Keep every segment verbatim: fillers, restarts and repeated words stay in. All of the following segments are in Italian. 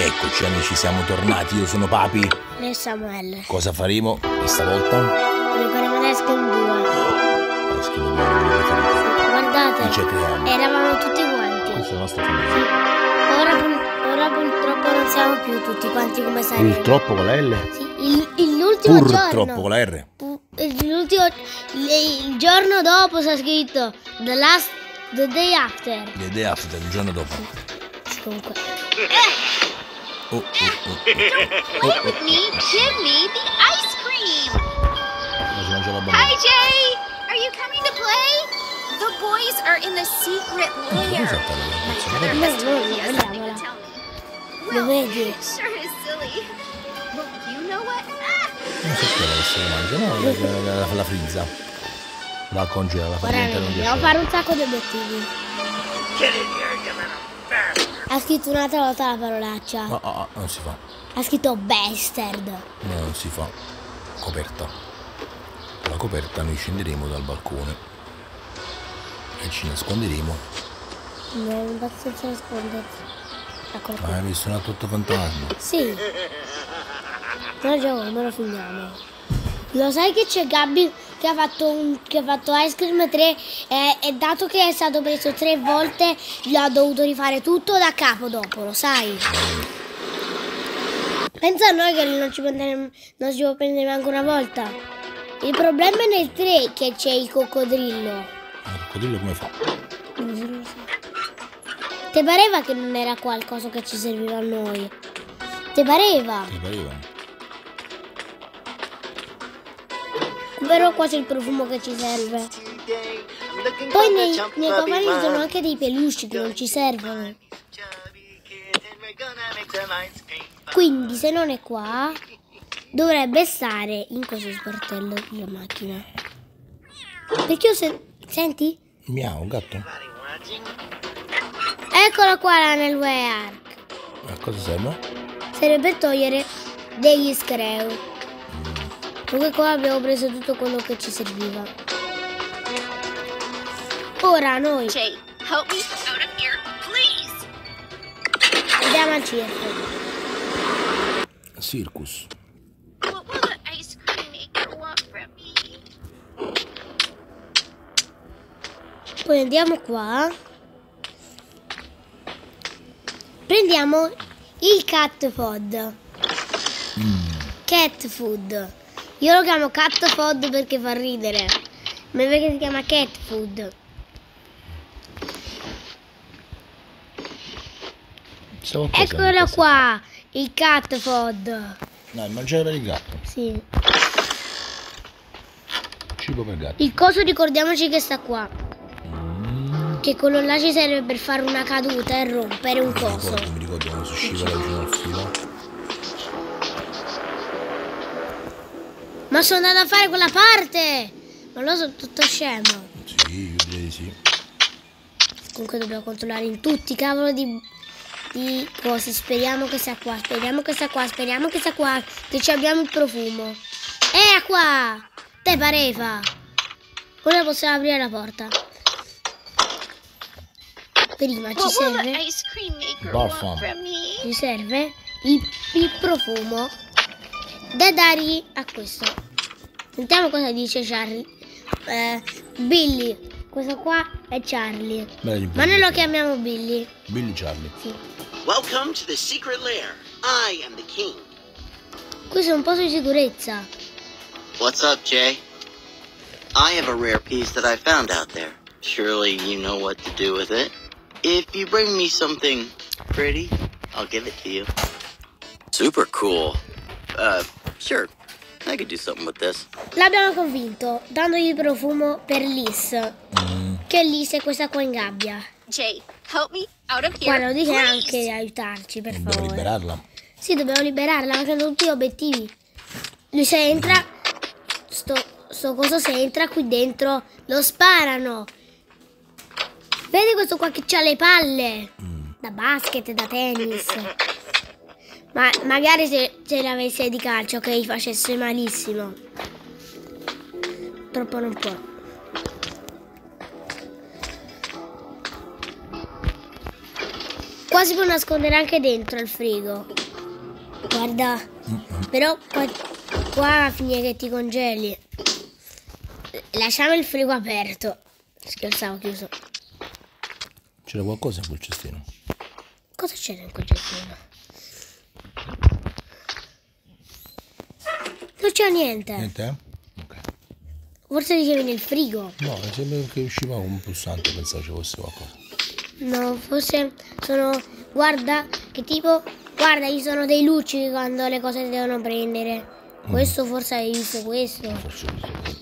Eccoci amici, siamo tornati, io sono Papi e Samuele. Cosa faremo questa volta? Giocheremo l'ice cream due. Ice cream due, non mi riferite. Guardate, Ci creiamo. eravamo tutti quanti. Questa è la nostra famiglia. Sì. Ora, ora purtroppo non siamo più tutti quanti come saremo. Purtroppo con la L? Sì, il, il, l'ultimo Purtroppo giorno. con la R? L'ultimo, il, il giorno dopo sta scritto The last, the day after. The day after, il giorno dopo. Sì, comunque. Oh, oh, oh. Don't play with me. Give me the ice cream. Oh, Hi, Jay. Are you coming to play? The boys are in the secret lair. My mother has told me or something to tell me. Lo vedi? Sure is silly. Well, you know what? Non so che la se lo mangia, no? La, la, la frizza. La congela, la fa diventare un dobbiamo fare un sacco di obiettivi. Ha scritto un'altra volta la parolaccia. Ah, ah, ah, non si fa. Ha scritto bastard. No, non si fa. Coperta. Con la coperta noi scenderemo dal balcone e ci nasconderemo. No, non basta senza nascondersi. Ma hai visto un altro fantasma? Sì. Però gioco come lo filmiamo. Lo sai che c'è Gabby che ha fatto un, che ha fatto Ice Cream tre e, e dato che è stato preso tre volte gli ha dovuto rifare tutto da capo dopo, lo sai? Pensa a noi che non ci prenderemo, non ci può prendere neanche una volta. Il problema è nel tre che c'è il coccodrillo. Il coccodrillo come fa? Ti pareva che non era qualcosa che ci serviva a noi? Ti pareva? Ti pareva? Però qua c'è il profumo che ci serve. Poi nei, nei cavani ci sono anche dei peluche che non ci servono. Quindi se non è qua dovrebbe stare in questo sportello della macchina. Perché io se... Senti? Miau, un gatto. Eccolo qua nel Ark. A cosa serve? Serve per togliere degli screw. Comunque qua abbiamo preso tutto quello che ci serviva. Ora noi Jay, help me out of here, please. andiamo al circo. Circus. What will the ice cream maker want from me? Poi andiamo qua. Prendiamo il cat food. Mm. Cat food. Io lo chiamo cat food perché fa ridere. Ma perché si chiama cat food? Eccolo qua, il cat food. No, il mangiare per il gatto. Sì. Cibo per gatti. Il coso ricordiamoci che sta qua. Mm. Che quello là ci serve per fare una caduta e rompere un Mi coso. ricordo, mi ricordo quando si scivola vicino al filo. Ma sono andata a fare quella parte! Ma lo so tutto scemo. Sì, io direi di sì. Comunque dobbiamo controllare in tutti i cavolo di, di cose. Speriamo che sia qua, speriamo che sia qua, speriamo che sia qua. Che ci abbiamo il profumo. Era qua! Te pareva! Ora possiamo aprire la porta. Prima ci What will the serve, ice cream maker Buffa. want from me? ci serve il, il profumo da dargli a questo. Sentiamo cosa dice Charlie. Eh, Billy. Questo qua è Charlie. Beh, Ma noi lo chiamiamo Billy. Billy Charlie. Sì. Welcome to the secret lair. I am the king. Questo è un posto di sicurezza. What's up, Jay? I have a rare piece that I found out there. Surely you know what to do with it. If you bring me something pretty, I'll give it to you. Super cool. Uh, sure. I could do something with this. L'abbiamo convinto, dandogli il profumo per Liz. Mm. Che Liz è questa qua in gabbia. Jay, help me out of here, Guarda, lo dice please. anche di aiutarci, per Dobbiamo favore. liberarla. Sì, dobbiamo liberarla, mancano tutti gli obiettivi. Lui se entra, sto, sto coso se entra qui dentro, lo sparano. Vedi questo qua che c'ha le palle? Mm. Da basket, da tennis. Ma magari se ce l'avesse di calcio che gli facesse malissimo. Troppo non può. qua si può nascondere anche dentro il frigo. Guarda. Mm-mm. Però qua, qua finisce che ti congeli. Lasciamo il frigo aperto. Scherzavo, chiuso. C'era qualcosa in quel cestino? Cosa c'era in quel cestino? Non c'è niente. Niente, eh? Ok. Forse dicevi nel frigo. No, mi sembra che usciva un pulsante, pensavo ci fosse qualcosa. No, forse sono... Guarda, che tipo... Guarda, ci sono dei luccichi quando le cose si devono prendere. Mm. Questo forse hai visto questo. Forse ho visto questo.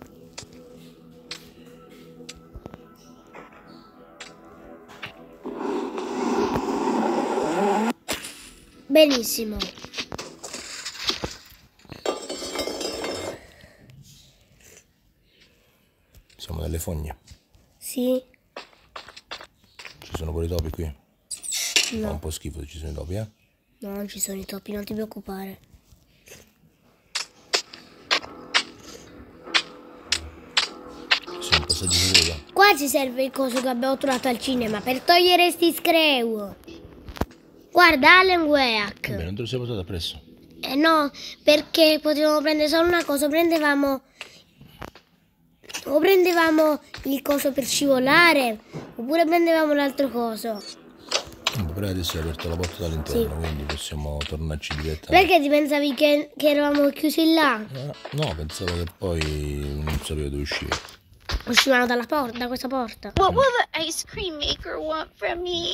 Benissimo. Siamo nelle fogne. Sì. Ci sono pure i topi qui? No. Fa un po' schifo se ci sono i topi, eh? No, non ci sono i topi, non ti preoccupare. Ci sono passaggi segreto. Qua ci serve il coso che abbiamo trovato al cinema per togliere sti screw. Guarda, Alan Wake. Vabbè, non te lo sei portato appresso? Eh no, perché potevamo prendere solo una cosa, prendevamo... O prendevamo il coso per scivolare, oppure prendevamo l'altro coso. Però adesso hai aperto la porta dall'interno, sì. Quindi possiamo tornarci direttamente. Perché ti pensavi che, che eravamo chiusi là? No, no, pensavo che poi non sapevo dove uscire. Uscivano dalla porta, da questa porta. What will the ice cream maker want from me?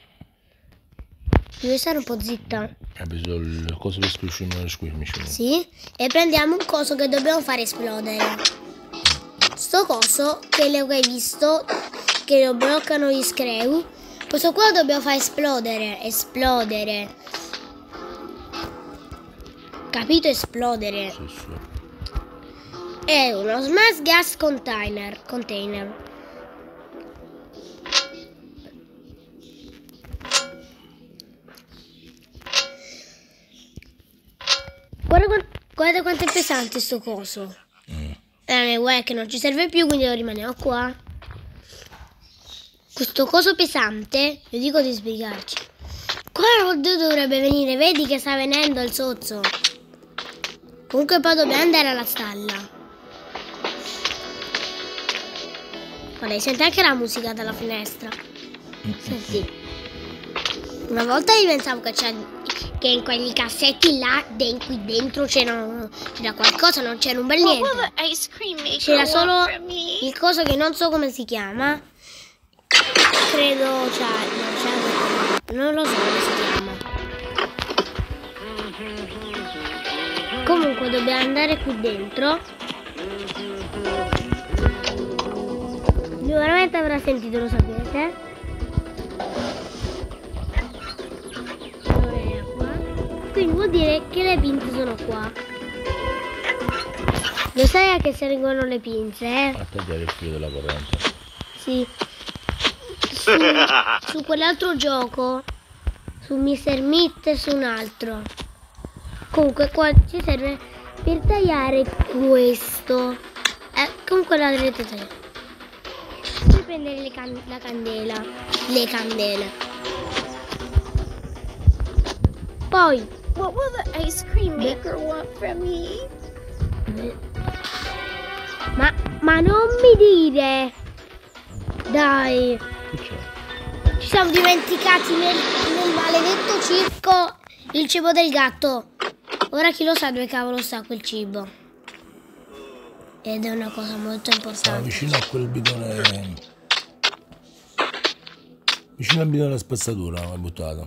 Devi stare un po' zitta. Hai preso il coso per squisciare lo squisciare. Sì, e prendiamo un coso che dobbiamo fare esplodere. Sto coso che le hai visto, che lo bloccano gli screw. Questo qua lo dobbiamo fare esplodere, esplodere. Capito? Esplodere. Sì, sì. È uno smash gas container. Container. Guarda, guarda quanto è pesante sto coso. Mm. Eh, guarda che non ci serve più, quindi lo rimaniamo qua. Questo coso pesante, io dico di sbrigarci. Qua dovrebbe venire, vedi che sta venendo il sozzo. Comunque poi dobbiamo andare alla stalla. Guarda, sente anche la musica dalla finestra. Senti. Una volta io pensavo che c'è che in quegli cassetti là, qui dentro c'era qualcosa, non c'era un bel niente. C'era solo il coso che non so come si chiama. Credo, cioè, non, non lo so come si chiama. Comunque dobbiamo andare qui dentro. Sicuramente avrà sentito, lo sapete. Allora era qua. Quindi vuol dire che le pinze sono qua. Lo sai a che servono le pinze, eh? A tagliare il filo della corrente. Sì. Su, su quell'altro gioco, su mister Meat e su un altro. Comunque qua ci serve per tagliare questo. Eh, comunque la dovete tagliare. Per prendere le can la candela. Le candele. Poi what will the ice cream maker want from me? Ma, ma non mi dire. Dai. Ci siamo dimenticati nel, nel maledetto circo il cibo del gatto. Ora chi lo sa dove cavolo sta quel cibo. Ed è una cosa molto importante. Stava vicino a quel bidone. Vicino al bidone della spazzatura l'ho buttato.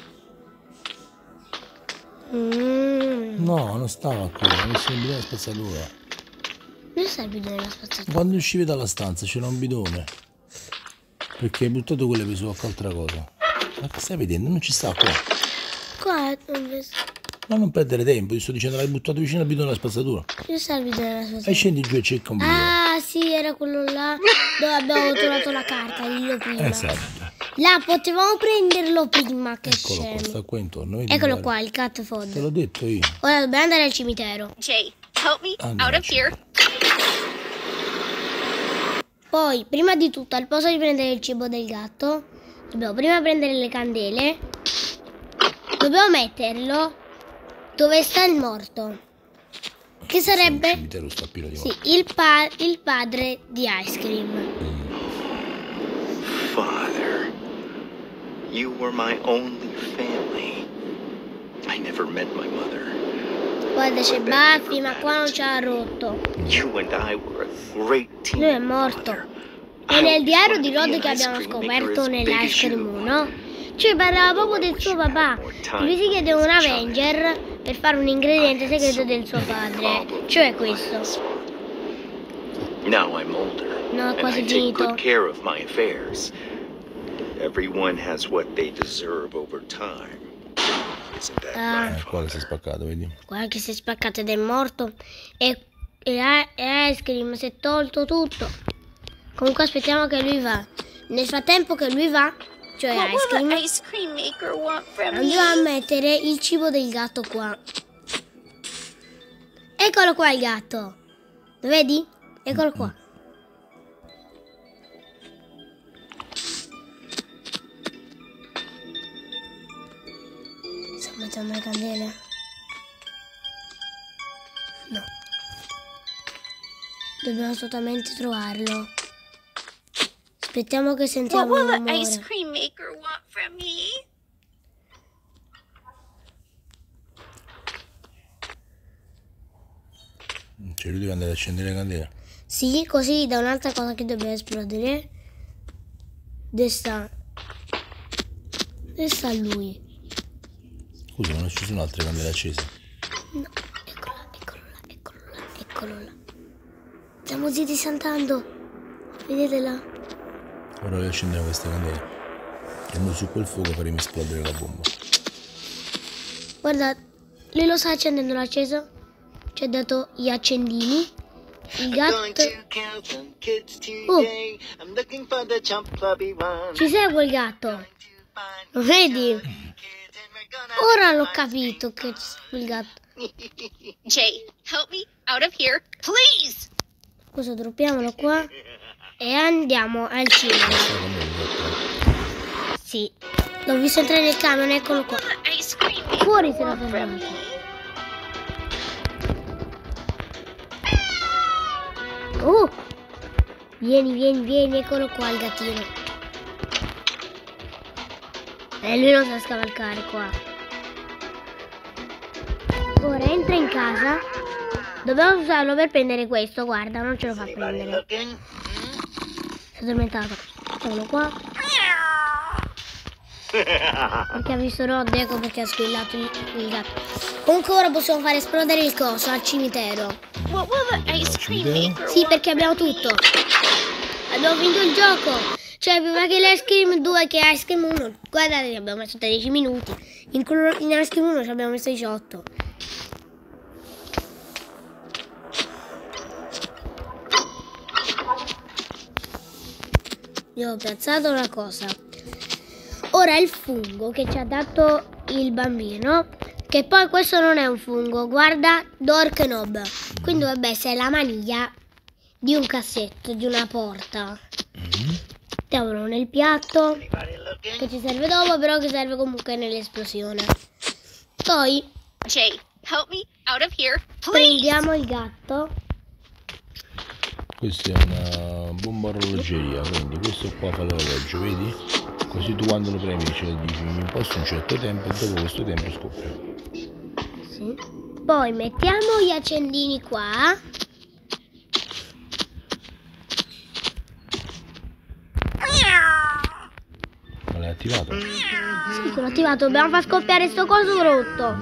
Mm. No, non stava qui, era messo nel bidone della spazzatura. Dove sta il bidone della spazzatura? Quando uscivi dalla stanza c'era un bidone. Perché hai buttato quello e hai preso qualche altra cosa. Ma che stai vedendo? Non ci sta qua. Qua dove sta? Ma non perdere tempo, ti sto dicendo l'hai buttato vicino al bidone della spazzatura. Dove sta il bidone della spazzatura? E scendi giù e cerca un bidone. Ah sì, era quello là dove abbiamo trovato la carta, dillo prima. Esatto. Là potevamo prenderlo prima, che Eccolo scemo. qua, sta qua intorno. Vedi, Eccolo guarda. qua, il cat food. Te l'ho detto io. Ora dobbiamo andare al cimitero. Jay, help me Andiamo out of here. Poi, prima di tutto, al posto di prendere il cibo del gatto, Dobbiamo prima prendere le candele. Dobbiamo metterlo dove sta il morto. Che sarebbe? Il cimitero sta pieno di morti. Sì, il, pa il padre di Ice Cream. Mm. Father, you were my only family. I never met my mother. Guarda, c'è Buffy, ma qua non c'ha rotto. You and I were a great team. Lui è morto. E nel diario di Rod che abbiamo scoperto nell'Ice Cream uno, cioè parlava proprio del suo papà. Lui si chiede un Avenger per fare un ingrediente segreto del suo padre. Cioè questo. Now I'm older. No, è and quasi I take finito. good care of my affairs. Everyone has what they deserve over time. Isn't that Ah. right? Eh, qua che si è spaccato, vedi? Guarda che si è spaccato ed è morto. E, e, e Ice Cream si è tolto tutto. Comunque aspettiamo che lui va. Nel frattempo che lui va, cioè What Ice will Cream, the ice cream maker want from me? andiamo a mettere il cibo del gatto qua. Eccolo qua il gatto. Lo vedi? Eccolo qua. Stiamo mettendo le candele? No. Dobbiamo assolutamente trovarlo. Aspettiamo che What sentiamo will un the ice rumore. cream maker want from me? Cioè lui deve andare ad accendere le candele. Sì, così da un'altra cosa che dobbiamo esplodere. Dove sta? Dove sta lui? Scusa, non ci sono altre candele accese. No, eccolo là, eccolo là, eccolo là, eccolo là. Stiamo zitti santando. Vedetela. Ora riaccendiamo queste candele. E noi su quel fuoco faremo esplodere la bomba. Guarda, lui lo sta accendendo l'acceso. Ci ha dato gli accendini. Il gatto. Oh, ci segue il gatto. Lo vedi? Ora l'ho capito che ci segue il gatto. Jay, help me out of here, please. Cosa droppiamolo qua e andiamo al cinema. Sì, l'ho visto entrare nel camion, eccolo qua. The ice cream maker Fuori se la want from fermata. me. Oh! Vieni, vieni, vieni, eccolo qua il gattino. E lui non sa scavalcare qua. Ora entra in casa. Dobbiamo usarlo per prendere questo, guarda, non ce lo fa prendere. Si è addormentato. Eccolo qua. Perché ha visto Rod, ecco perché ha squillato il, il gatto. Comunque ora possiamo fare esplodere il coso al cimitero. What will the ice cream maker Sì, want? perché abbiamo tutto. Abbiamo vinto il gioco. Cioè, prima che l'Ice Cream due che Ice Cream uno. Guardate, abbiamo messo tredici minuti. In, in Ice Cream uno ci abbiamo messo diciotto. Io ho piazzato una cosa. Ora il fungo che ci ha dato il bambino. Che poi questo non è un fungo. Guarda, Dork Knob. Quindi dovrebbe essere la maniglia di un cassetto, di una porta. Mettiamolo nel piatto. Che ci serve dopo, però che serve comunque nell'esplosione. Poi Jay, help me out of here, please. prendiamo il gatto. Questa è una bomba orologeria, quindi questo qua fa l'orologio, vedi? Così tu quando lo premi ce dici mi imposto un certo tempo e dopo questo tempo scoppia. Sì. Poi mettiamo gli accendini qua. Ma l'hai attivato? Sì, sono attivato. Dobbiamo far scoppiare sto coso rotto.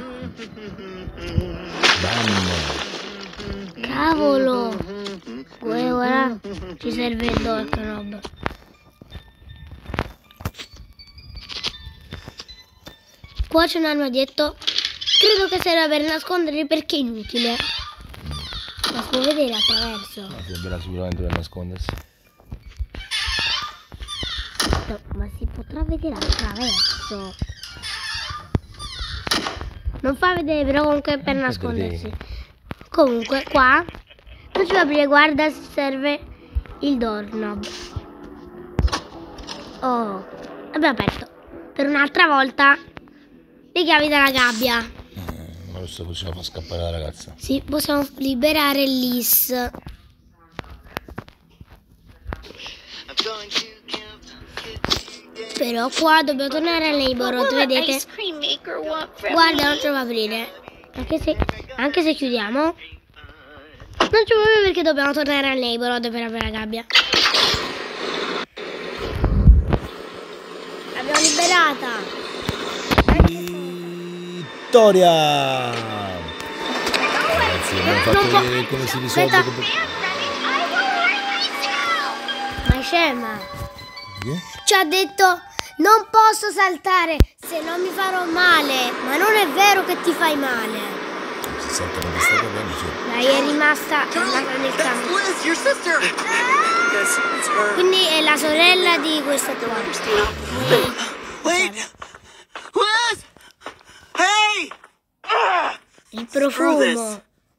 Bam! Cavolo. Uè, ora ci serve il Dork Knob. Qua c'è un armadietto. Credo che serva per nascondere perché è inutile. Ma si può vedere attraverso. Ma servirà sicuramente per nascondersi. No, ma si potrà vedere attraverso. Non fa vedere però comunque per nascondersi. Comunque qua non ci va aprire, guarda, serve il doorknob. Oh, abbiamo aperto per un'altra volta le chiavi della gabbia. Ma questo possiamo far scappare la ragazza. Sì, possiamo liberare Liz. Però qua dobbiamo tornare al neighborhood, vedete? Guarda, non ce lo fa aprire. Anche se, anche se chiudiamo, non ci vuole perché dobbiamo tornare al neighborhood per aprire la gabbia. L'abbiamo liberata. Vittoria! Ragazzi, abbiamo fatto Non vedere come si risolve. Aspetta. Ma è scema. Che? Ci ha detto non posso saltare se non mi farò male. Ma non è vero che ti fai male. Si sente come sta capendo, sì. Dai, è rimasta, è rimasta nel campo. Liz, your sister. Yes, it's her. Quindi è la sorella di questa qua. Wait. Liz. Hey. Il Screw profumo. this.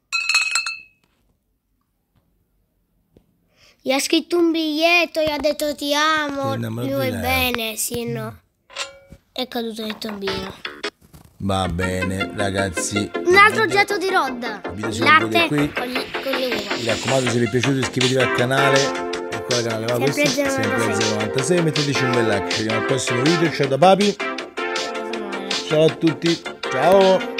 Gli ha scritto un biglietto, gli ha detto ti amo, Sì, non me lo mi vuoi dire. bene, sì, no. È caduto nel tombino. Va bene, ragazzi. Un altro oggetto di Rod. video Il si conclude latte qui. con, gli- con le uova. Mi raccomando, se vi è piaciuto iscrivetevi al canale. E qua il canale va Sempre questo, zero sempre novantasei. zero novantasei. Metteteci un bel like. Ci vediamo al prossimo video. Ciao da Papi. Ciao a tutti. Ciao.